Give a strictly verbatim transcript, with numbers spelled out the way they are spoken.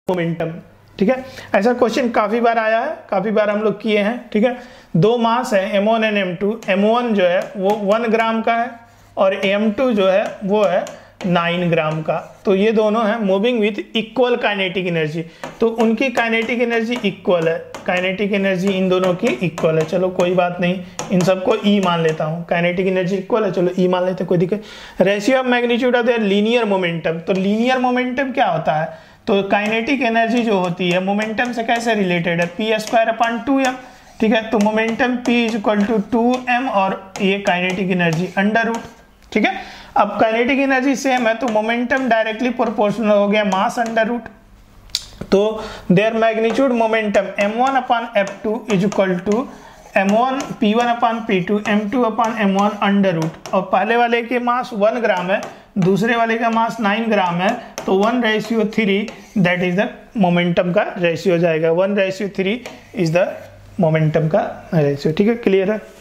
Momentum. ठीक है, ऐसा क्वेश्चन काफी बार आया है, काफी बार हम लोग किए हैं। ठीक है, दो मास है M one and M two. M one जो है वो वन ग्राम का है और एम टू जो है वो है नाइन ग्राम का। तो ये दोनों है moving with equal kinetic energy, तो उनकी काइनेटिक एनर्जी इक्वल है, काइनेटिक एनर्जी इन दोनों की इक्वल है। चलो कोई बात नहीं, इन सबको ई मान लेता हूँ, काइनेटिक एनर्जी इक्वल है, चलो ई मान लेते हैं, कोई दिक्कत। Ratio of magnitude of their linear momentum, तो लीनियर मोमेंटम क्या होता है, तो काइनेटिक एनर्जी जो होती है मोमेंटम से कैसे रिलेटेड है, P square upon two M. ठीक है, तो momentum p is equal to two M और ये काइनेटिक एनर्जी अंडर रूट। ठीक है, अब काइनेटिक एनर्जी सेम है तो मोमेंटम डायरेक्टली प्रोपोर्शनल हो गया मास अंडर रूट। तो their magnitude momentum M one upon F two is equal to M one P one upon P two M two upon M one under root. और पहले वाले के mass one gram है, दूसरे वाले का मास nine gram है, तो one ratio three that is the momentum का रेशियो जाएगा, one ratio three is the momentum का रेशियो। ठीक है, क्लियर है।